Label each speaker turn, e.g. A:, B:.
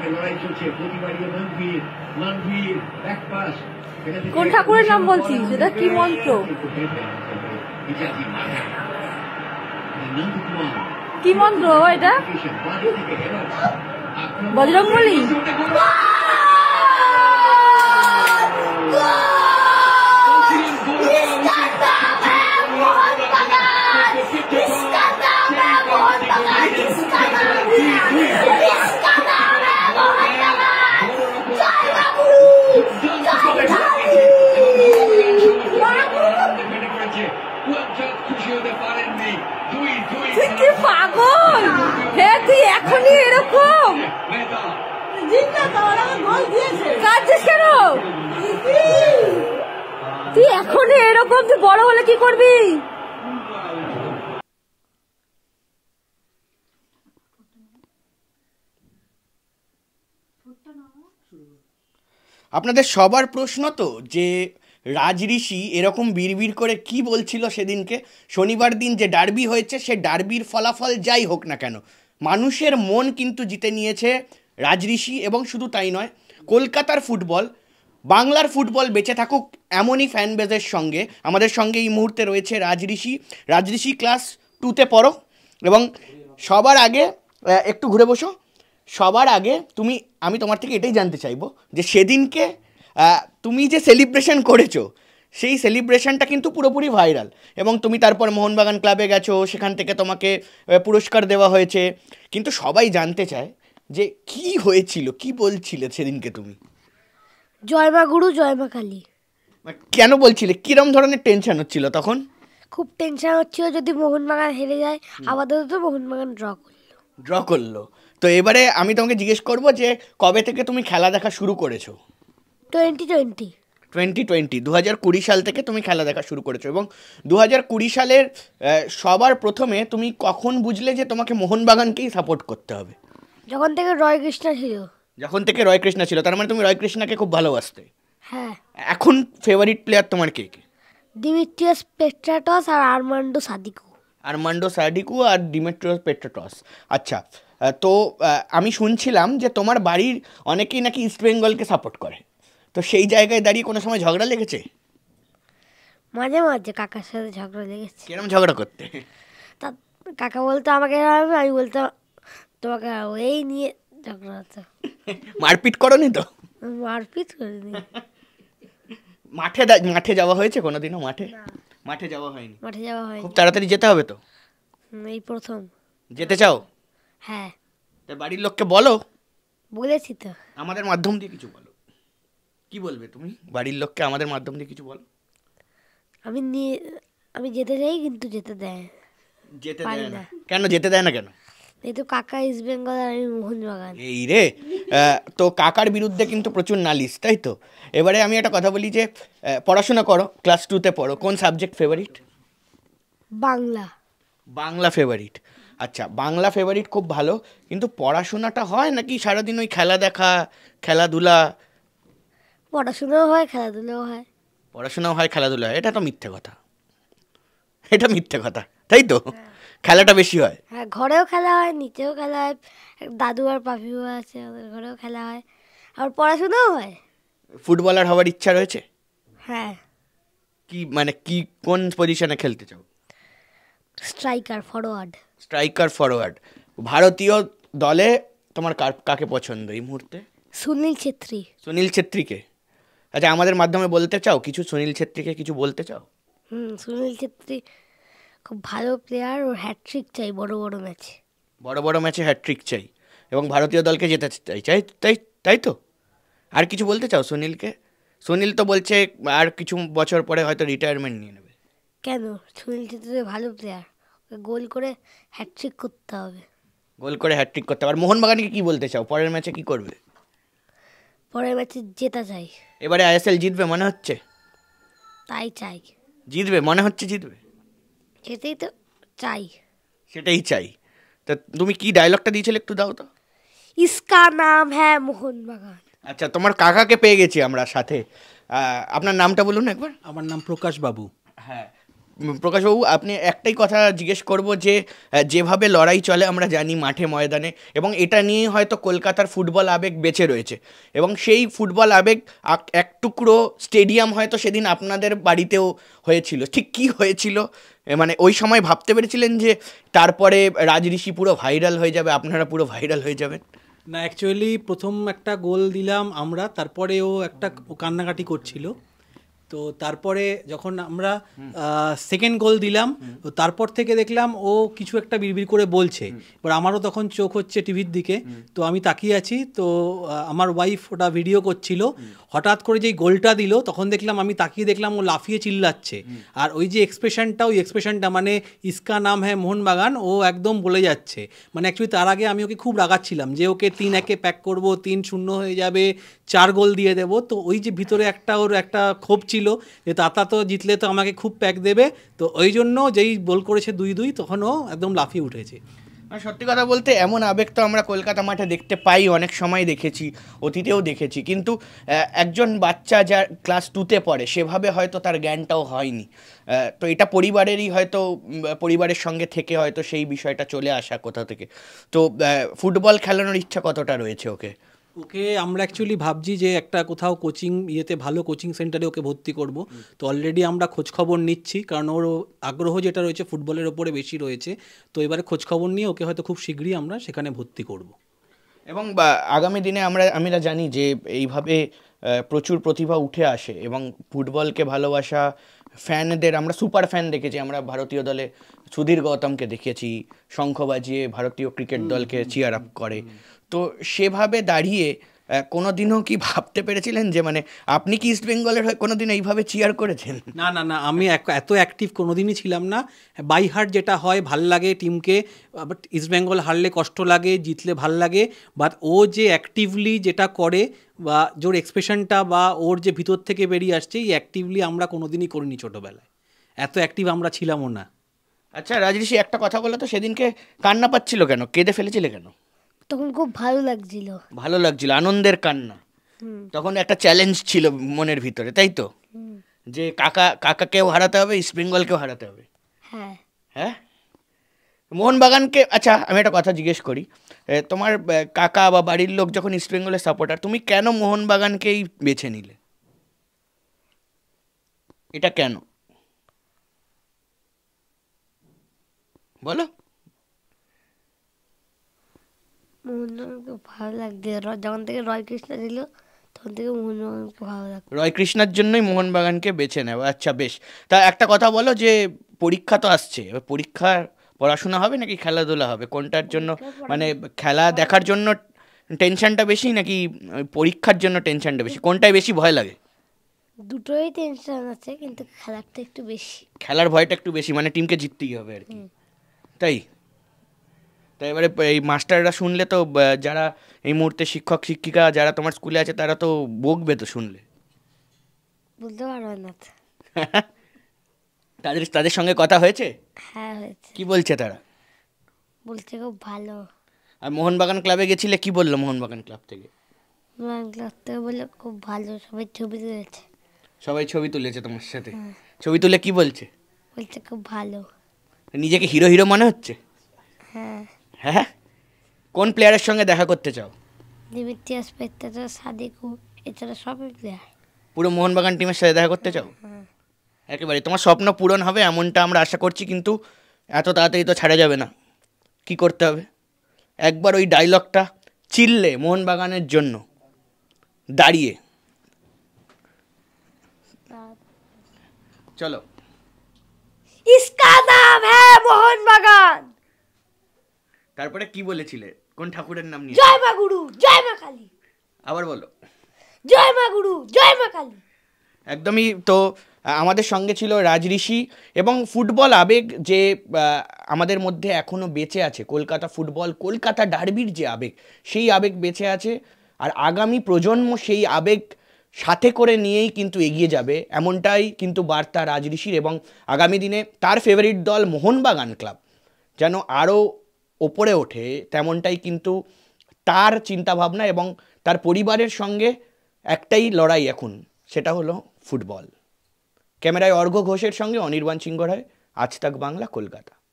A: কোন ঠাকুরের নাম বলছিস? এটা কি মন্ত্র? কি মন্ত্র এটা? বজরংবলী? তুই পাগল? হ্যাঁ, তুই এখনই এরকম কাঁদছিস কেন? তুই এখনই এরকম, তুই বড় হলে কি করবি?
B: আপনাদের সবার প্রশ্ন তো যে রাজঋষি এরকম বিড়বিড় করে কি বলছিল সেদিনকে, শনিবার দিন যে ডার্বি হয়েছে, সে ডার্বির ফলাফল যাই হোক না কেন মানুষের মন কিন্তু জিতে নিয়েছে রাজঋষি। এবং শুধু তাই নয়, কলকাতার ফুটবল, বাংলার ফুটবল বেঁচে থাকুক এমনই ফ্যান বেজের সঙ্গে আমাদের সঙ্গে এই মুহূর্তে রয়েছে রাজঋষি। রাজঋষি ক্লাস 2তে পড়ো এবং সবার আগে একটু ঘুরে বসো। সবার আগে আমি তোমার থেকে এটাই জানতে চাইবো যে সেদিনকে তুমি যে সেলিব্রেশন করেছো সেই সেলিব্রেশনটা কিন্তু পুরোপুরি ভাইরাল, এবং তুমি তারপর মোহনবাগান ক্লাবে গেছো, সেখান থেকে তোমাকে পুরস্কার দেওয়া হয়েছে। কিন্তু সবাই জানতে চায় যে কি হয়েছিল, কি বলছিলে সেদিনকে তুমি?
C: জয় মা গুরু, জয় মা কালী।
B: কেন বলছিলে? কিরম ধরনের টেনশন হচ্ছিল তখন?
C: খুব টেনশন হচ্ছিল যদি মোহনবাগান হেরে যায়। আপাতত মোহনবাগান ড্র করলো।
B: তো এবারে আমি তোমাকে জিজ্ঞেস করবো যে কবে থেকে তুমি খেলা দেখা শুরু করেছো?
C: 2020
B: 2020 সাল থেকে তুমি খেলা দেখা শুরু করেছো। এবং 2020 সালের সবার প্রথমে তুমি কখন বুঝলে যে তোমাকে মোহনবাগানকেই সাপোর্ট করতে হবে?
C: যখন থেকে রয় কৃষ্ণা ছিল। তার মানে তুমি রয় কৃষ্ণাকে খুব ভালোবাসতে? হ্যাঁ।
B: এখন ফেভারিট প্লেয়ার তোমার কে কে?
C: দিমিত্রিয়াস পেট্রাটস আর আর্মান্ডো সাদিকু
B: আর ডিমিট্রিয়াস পেট্রাটস। আচ্ছা, তো আমি শুনছিলাম যে তোমার বাড়ির অনেকেই নাকি ইস্ট বেঙ্গলকে সাপোর্ট করে, তো সেই জায়গায় দাঁড়িয়ে কোনো সময় ঝগড়া লেগেছে?
C: মাঝে মাঝে কাকার সাথে ঝগড়া লেগেছে।
B: কিরম ঝগড়া করতে?
C: তা কাকা বলতো আমাকে, আমি বলতাম তোমাকে, এই নিয়ে ঝগড়া হতো।
B: মারপিট করনি তো?
C: মারপিট করিনি।
B: মাঠে যাওয়া হয়েছে কোনোদিনও? মাঠে যাওয়া হয়নি। খুব তাড়াতাড়ি যেতে হবে তো?
C: এই প্রথম।
B: যেতে চাও?
C: হ্যাঁ।
B: তা বাড়ির লোককে
C: বলেছি তো।
B: আমাদের মাধ্যম দিয়ে কিছু বলো। কি বলবে তুমি বাড়ির লোককে? আমাদের মাধ্যম দিয়ে কিছু বলো।
C: আমি যেতে চাই কিন্তু যেতে দেয় না।
B: কেন যেতে দেয় না? কেন?
C: এই তো কাকা ইস্ট বেঙ্গল আর আমি মোহনবাগান।
B: এই রে, তো কাকার বিরুদ্ধে কিন্তু প্রচুর নালিশ, তাই তো? এবারে আমি একটা কথা বলি যে পড়াশোনা করো, ক্লাস 2তে পড়ো, কোন সাবজেক্ট ফেভারিট? বাংলা ফেভারিট। আচ্ছা, বাংলা ফেভারিট, খুব ভালো। কিন্তু পড়াশোনাটা হয় নাকি সারাদিন ওই খেলা দেখা, খেলাধুলা?
C: পড়াশোনাও হয়, খেলাধুলা হয়। এটা তো মিথ্যে কথা, তাই তো? খেলাটা বেশি হয়। হ্যাঁ, ঘরেও খেলা হয়, নিচেও খেলা হয়। দাদু আর পাপিও আছে, ওদের ঘরেও খেলা হয়, আর পড়াশোনাও হয়।
B: ফুটবলার হওয়ার ইচ্ছা রয়েছে?
C: হ্যাঁ।
B: কি কোন পজিশনে খেলতে চাও?
C: Striker
B: forward. ভারতীয় দলে তোমার কাকে পছন্দ এই মুহূর্তে? সুনীল ছেত্রীকে। আচ্ছা, আমাদের মাধ্যমে বলতে চাও কিছু? সুনীল ছেত্রীকে কিছু বলতে চাও?
C: সুনীল ছেত্রী খুব ভালো প্লেয়ার, ওর হ্যাটট্রিক চাই
B: বড় ম্যাচে হ্যাটট্রিক চাই, এবং ভারতীয় দলকে যেতে চাই, তাই তো? আর কিছু বলতে চাও সুনীলকে? সুনীল তো বলছে আর কিছু বছর পরে হয়তো রিটায়ারমেন্ট নিয়ে নেবে।
C: কেন? সুনীল ছেত্রী ভালো প্লেয়ার, গোল করে হ্যাটট্রিক করতে হবে।
B: আর মোহনবাগানকে কি বলতে চাও? পরের ম্যাচে কি করবে?
C: পরের ম্যাচে জেতা চাই।
B: এবারে আইএসএল জিতবে মনে হচ্ছে?
C: তাই চাই।
B: জিতবে মনে হচ্ছে? জিতবে,
C: সেটাই তো চাই।
B: সেটাই চাই। তা তুমি কি ডায়লগটা দিয়েছিলে একটু দাও তো।
C: ইসকা নাম হ্যাঁ মোহনবাগান।
B: আচ্ছা, তোমার কাকাকে পেয়ে গেছি আমরা সাথে। আপনার নামটা বলুন একবার।
D: আমার নাম প্রকাশ বাবু।
B: হ্যাঁ, প্রকাশবাবু আপনি একটাই কথা জিজ্ঞেস করব যে যেভাবে লড়াই চলে আমরা জানি মাঠে ময়দানে, এবং এটা নিয়েই হয়তো কলকাতার ফুটবল আবেগ বেঁচে রয়েছে, এবং সেই ফুটবল আবেগ এক টুকরো স্টেডিয়াম হয়তো সেদিন আপনাদের বাড়িতেও হয়েছিল। ঠিক কি হয়েছিল, মানে ওই সময় ভাবতে পেরেছিলেন যে তারপরে রাজঋষি পুরো ভাইরাল হয়ে যাবে, আপনারা পুরো ভাইরাল হয়ে যাবেন?
D: না, অ্যাকচুয়ালি প্রথম একটা গোল দিলাম আমরা, তারপরে ও একটা কান্নাকাটি করছিল। তো তারপরে যখন আমরা সেকেন্ড গোল দিলাম, তো তারপর থেকে দেখলাম ও কিছু একটা বিড়বিড় করে বলছে। এবার আমারও তখন চোখ হচ্ছে টিভির দিকে, তো আমি তাকিয়ে আছি। তো আমার ওয়াইফ ওটা ভিডিও করছিল। হঠাৎ করে যেই গোলটা দিল তখন দেখলাম, আমি তাকিয়ে দেখলাম ও লাফিয়ে চিল্লাচ্ছে। আর ওই যে এক্সপ্রেশনটা, ওই এক্সপ্রেশনটা মানে ইসকা নাম হ্যাঁ মোহনবাগান, ও একদম বলে যাচ্ছে। মানে অ্যাকচুয়ালি তার আগে আমি ওকে খুব রাগাচ্ছিলাম যে ওকে 3-1 প্যাক করবো, 3-0 হয়ে যাবে, 4 গোল দিয়ে দেবো। তো ওই যে ভিতরে একটা ওর একটা ক্ষোভ ছিল যে তাতা তো জিতলে তো আমাকে খুব প্যাক দেবে। তো ওই জন্য যেই গোল করেছে 2-2 তখন ও একদম লাফিয়ে উঠেছে।
B: সত্যি কথা বলতে এমন আবেগ তো আমরা কলকাতা মাঠে দেখতে পাই, অনেক সময় দেখেছি, অতীতেও দেখেছি, কিন্তু একজন বাচ্চা যা ক্লাস 2তে পড়ে সেভাবে হয়তো তার জ্ঞানটাও হয়নি। তো এটা পরিবারেরই হয়তো, পরিবারের সঙ্গে থেকে হয়তো সেই বিষয়টা চলে আসা কোথা থেকে। তো ফুটবল খেলানোর ইচ্ছা কতটা রয়েছে ওকে?
D: ওকে আমরা অ্যাকচুয়ালি ভাবছি যে একটা কোথাও কোচিং ভালো কোচিং সেন্টারে ওকে ভর্তি করব। তো অলরেডি আমরা খোঁজখবর নিচ্ছি, কারণ ওর আগ্রহ যেটা রয়েছে ফুটবলের ওপরে বেশি রয়েছে। তো এবারে খোঁজখবর নিয়ে ওকে হয়তো খুব শীঘ্রই আমরা সেখানে ভর্তি করব।
B: এবং আগামী দিনে আমরা জানি যে এইভাবে প্রচুর প্রতিভা উঠে আসে, এবং ফুটবলকে ভালোবাসা ফ্যানদের আমরা সুপার ফ্যান দেখেছি। আমরা ভারতীয় দলে সুধীর গৌতমকে দেখেছি শঙ্খ বাজিয়ে ভারতীয় ক্রিকেট দলকে চিয়ার আপ করে। তো সেভাবে দাঁড়িয়ে কোনো দিনও কি ভাবতে পেরেছিলেন যে মানে আপনি কি ইস্ট বেঙ্গলের হয়ে কোনো দিন এইভাবে চিয়ার করেছেন?
D: না না না, আমি এত অ্যাক্টিভ কোনো দিনই ছিলাম না। বাই হার্ট যেটা হয়, ভাল লাগে টিমকে, বাট ইস্ট বেঙ্গল হারলে কষ্ট লাগে, জিতলে ভাল লাগে। বাট ও যে অ্যাক্টিভলি যেটা করে বা জোর এক্সপ্রেশনটা বা ওর যে ভিতর থেকে বেরিয়ে আসছে, এই অ্যাক্টিভলি আমরা কোনো দিনই করিনি ছোটোবেলায়। এত অ্যাক্টিভ আমরা ছিলামও না।
B: আচ্ছা রাজঋষি, একটা কথা বলো তো, সেদিনকে কান্না পাচ্ছিল কেন? কেঁদে ফেলেছিলে কেন?
C: তখন খুব ভালো লাগছিল।
B: ভালো লাগছিল, আনন্দের কান্না। তখন একটা চ্যালেঞ্জ ছিল মনের ভিতরে, তাই তো? যে কাকাকেও হারাতে হবে, ইস্ট বেঙ্গলকেও হারাতে হবে।
C: হ্যাঁ
B: হ্যাঁ, মোহনবাগানকে, আচ্ছা আমি একটা কথা জিজ্ঞেস করি, তোমার কাকা বা বাড়ির লোক যখন ইস্ট বেঙ্গলের সাপোর্টার, তুমি কেন মোহনবাগানকেই বেছে নিলে? এটা কেন বলো?
C: মোহনবাগানকে ভালো লাগছে, যখন থেকে রয় কৃষ্ণ ছিল তখন থেকে মোহনবাগানকে ভালো লাগতো।
B: রয় কৃষ্ণার জন্যই মোহনবাগানকে বেছে নেওয়া। আচ্ছা বেশ, তা একটা কথা বলো, যে পরীক্ষা তো আসছে, এবার পরীক্ষার পড়াশোনা হবে নাকি খেলাধুলা হবে? কোনটার জন্য, মানে খেলা দেখার জন্য টেনশনটা বেশি নাকি পরীক্ষার জন্য টেনশনটা বেশি? কোনটায় বেশি ভয় লাগে?
C: দুটোই টেনশন আছে, কিন্তু খেলারটা একটু বেশি।
B: খেলার ভয়টা একটু বেশি, মানে টিমকে জিততেই হবে আর কি, তাই? তাই এবারে এই মাস্টাররা শুনলে তো, যারা এই মুহূর্তে শিক্ষক শিক্ষিকা যারা তোমার স্কুলে আছে তারা তো বকবে তো শুনলে।
C: বলতে পারবে না তো।
B: তাদের সঙ্গে কথা হয়েছে?
C: হ্যাঁ হয়েছে।
B: কি বলছে তারা?
C: বলছে খুব ভালো।
B: আর মোহনবাগান ক্লাবে গেছিলে, কি বললো মোহনবাগান ক্লাব থেকে?
C: ক্লাব থেকে বলে খুব ভালো, সবাই ছবি তুলেছে।
B: সবাই ছবি তুলেছে তোমার সাথে? ছবি তুলে কি বলছে?
C: বলছে খুব ভালো।
B: নিজেকে হিরো হিরো মনে হচ্ছে?
C: হ্যাঁ।
B: হ্যাঁ, কোন প্লেয়ারের সঙ্গে দেখা করতে চাও?
C: দিমিত্রিয়াস পেত্রাস, সাদিকু, এছাড়া সবই প্লেয়ার।
B: পুরো মোহনবাগান টিমের সাথে দেখা করতে চাও? একেবারে তোমার স্বপ্ন পূরণ হবে এমনটা আমরা আশা করছি, কিন্তু এত তাড়াতাড়ি তো ছাড়া যাবে না। কি করতে হবে? একবার ওই ডায়লগটা চিল্লে মোহনবাগানের জন্য দাঁড়িয়ে চলো।
C: इसका नाम है मोहनबागान।
B: তারপরে কি বলেছিলে? কোন ঠাকুরের নাম নিয়ে?
C: জয় মা গুরু, জয় মা কালী।
B: আবার বলো।
C: জয় মা গুরু, জয় মা কালী।
B: একদমই তো। আমাদের সঙ্গে ছিল রাজঋষি, এবং ফুটবল আবেগ যে আমাদের মধ্যে এখনও বেঁচে আছে, কলকাতা ফুটবল, কলকাতা ডার্বির যে আবেগ, সেই আবেগ বেঁচে আছে। আর আগামী প্রজন্ম সেই আবেগ সাথে করে নিয়েই কিন্তু এগিয়ে যাবে, এমনটাই কিন্তু বার্তা রাজঋষির। এবং আগামী দিনে তার ফেভারিট দল মোহনবাগান ক্লাব যেন আরও ওপরে ওঠে, তেমনটাই কিন্তু তার চিন্তাভাবনা। এবং তার পরিবারের সঙ্গে একটাই লড়াই এখন, সেটা হলো ফুটবল। ক্যামেরায় অর্ঘ্য ঘোষের সঙ্গে অনির্বাণ সিংহ রায়, আজ তাক বাংলা, কলকাতা।